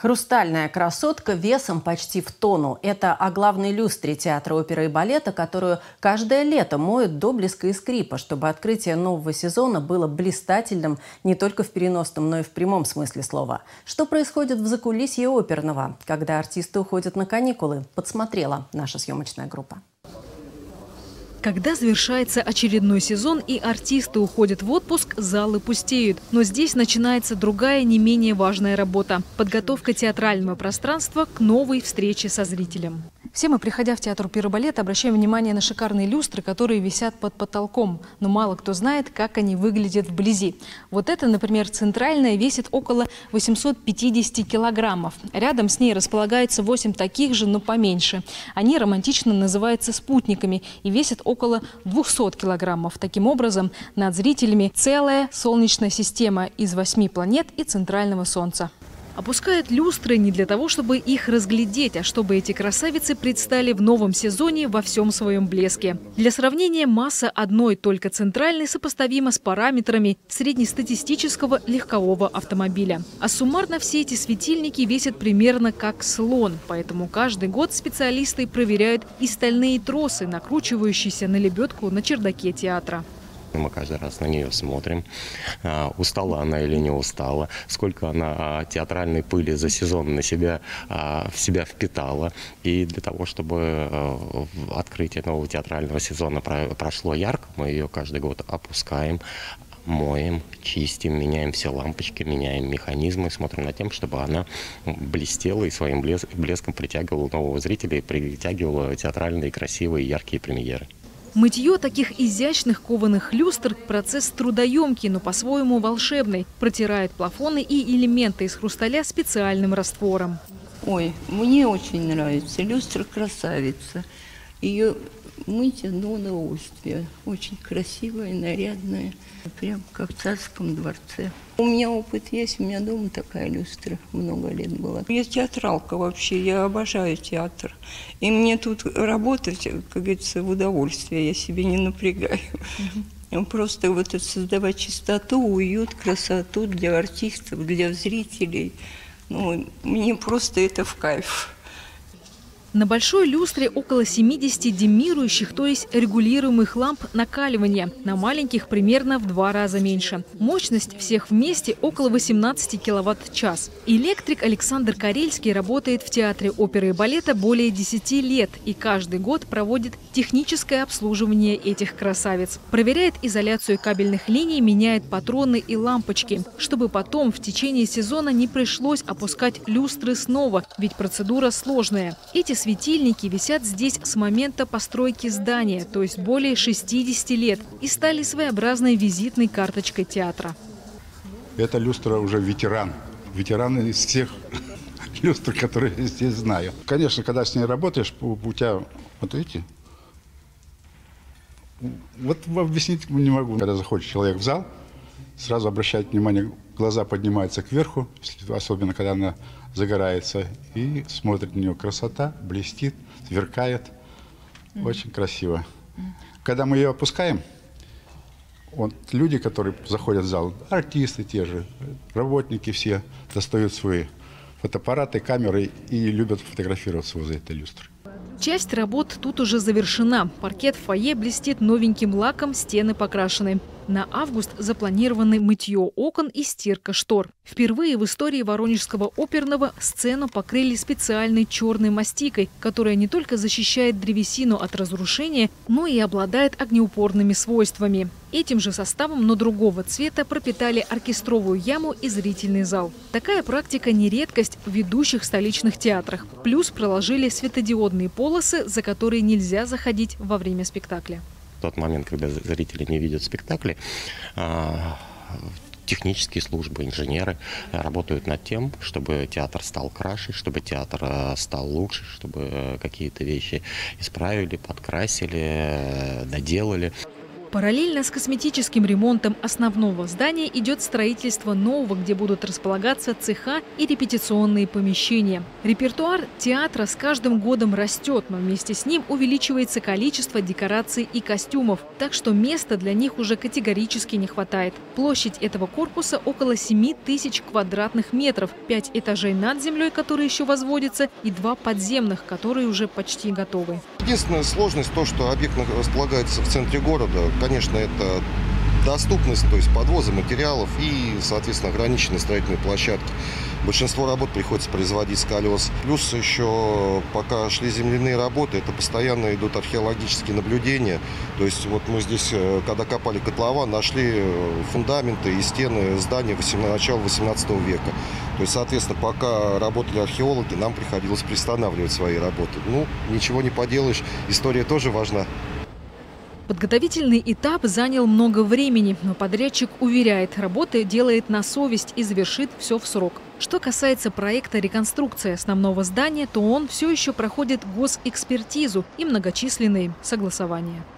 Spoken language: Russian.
Хрустальная красотка весом почти в тонну. Это о главной люстре театра оперы и балета, которую каждое лето моют до блеска и скрипа, чтобы открытие нового сезона было блистательным не только в переносном, но и в прямом смысле слова. Что происходит в закулисье оперного, когда артисты уходят на каникулы, подсмотрела наша съемочная группа. Когда завершается очередной сезон и артисты уходят в отпуск, залы пустеют. Но здесь начинается другая, не менее важная работа – подготовка театрального пространства к новой встрече со зрителем. Все мы, приходя в театр оперы и балета, обращаем внимание на шикарные люстры, которые висят под потолком. Но мало кто знает, как они выглядят вблизи. Вот эта, например, центральная, весит около 850 килограммов. Рядом с ней располагается 8 таких же, но поменьше. Они романтично называются спутниками и весят около 200 килограммов. Таким образом, над зрителями целая Солнечная система из 8 планет и центрального Солнца. Опускают люстры не для того, чтобы их разглядеть, а чтобы эти красавицы предстали в новом сезоне во всем своем блеске. Для сравнения, масса одной только центральной сопоставима с параметрами среднестатистического легкового автомобиля. А суммарно все эти светильники весят примерно как слон. Поэтому каждый год специалисты проверяют и стальные тросы, накручивающиеся на лебедку на чердаке театра. Мы каждый раз на нее смотрим, устала она или не устала, сколько она театральной пыли за сезон в себя впитала. И для того, чтобы открытие нового театрального сезона прошло ярко, мы ее каждый год опускаем, моем, чистим, меняем все лампочки, меняем механизмы, смотрим над тем, чтобы она блестела и своим блеском притягивала нового зрителя и притягивала театральные, красивые, яркие премьеры. Мытье таких изящных кованых люстр – процесс трудоемкий, но по-своему волшебный. Протирает плафоны и элементы из хрусталя специальным раствором. Ой, мне очень нравится. Люстра красавица. Ее мыть одно удовольствие. Очень красивая, нарядная. Прям как в царском дворце. У меня опыт есть, у меня дома такая люстра много лет была. Я театралка вообще, я обожаю театр. И мне тут работать, как говорится, в удовольствие, я себе не напрягаю. Просто вот это создавать чистоту, уют, красоту для артистов, для зрителей. Ну, мне просто это в кайф. На большой люстре около 70 демирующих, то есть регулируемых ламп накаливания. На маленьких примерно в 2 раза меньше. Мощность всех вместе около 18 киловатт-час. Электрик Александр Карельский работает в театре оперы и балета более 10 лет и каждый год проводит техническое обслуживание этих красавиц. Проверяет изоляцию кабельных линий, меняет патроны и лампочки, чтобы потом в течение сезона не пришлось опускать люстры снова, ведь процедура сложная. Эти светильники висят здесь с момента постройки здания, то есть более 60 лет, и стали своеобразной визитной карточкой театра. Эта люстра уже ветеран. Ветеран из всех люстр, которые я здесь знаю. Конечно, когда с ней работаешь, у тебя, вот видите, вот объяснить не могу. Когда заходит человек в зал, сразу обращает внимание, глаза поднимаются кверху, особенно когда она загорается, и смотрит на нее. Красота, блестит, сверкает. Очень красиво. Когда мы ее опускаем, вот люди, которые заходят в зал, артисты те же, работники все, достают свои фотоаппараты, камеры и любят фотографироваться возле этой люстры. Часть работ тут уже завершена. Паркет в фойе блестит новеньким лаком, стены покрашены. На август запланированы мытье окон и стирка штор. Впервые в истории Воронежского оперного сцену покрыли специальной черной мастикой, которая не только защищает древесину от разрушения, но и обладает огнеупорными свойствами. Этим же составом, но другого цвета, пропитали оркестровую яму и зрительный зал. Такая практика не редкость в ведущих столичных театрах. Плюс проложили светодиодные полосы, за которые нельзя заходить во время спектакля. В тот момент, когда зрители не видят спектакли, технические службы, инженеры работают над тем, чтобы театр стал краше, чтобы театр стал лучше, чтобы какие-то вещи исправили, подкрасили, доделали. Параллельно с косметическим ремонтом основного здания идет строительство нового, где будут располагаться цеха и репетиционные помещения. Репертуар театра с каждым годом растет, но вместе с ним увеличивается количество декораций и костюмов, так что места для них уже категорически не хватает. Площадь этого корпуса около 7000 квадратных метров, 5 этажей над землей, которые еще возводятся, и 2 подземных, которые уже почти готовы. Единственная сложность то, что объект располагается в центре города. Конечно, это доступность, то есть подвоза материалов и, соответственно, ограниченные строительные площадки. Большинство работ приходится производить с колес. Плюс еще, пока шли земляные работы, это постоянно идут археологические наблюдения. То есть вот мы здесь, когда копали котлован, нашли фундаменты и стены здания начала 18 века. То есть, соответственно, пока работали археологи, нам приходилось приостанавливать свои работы. Ну, ничего не поделаешь, история тоже важна. Подготовительный этап занял много времени, но подрядчик уверяет, работы делает на совесть и завершит все в срок. Что касается проекта реконструкции основного здания, то он все еще проходит госэкспертизу и многочисленные согласования.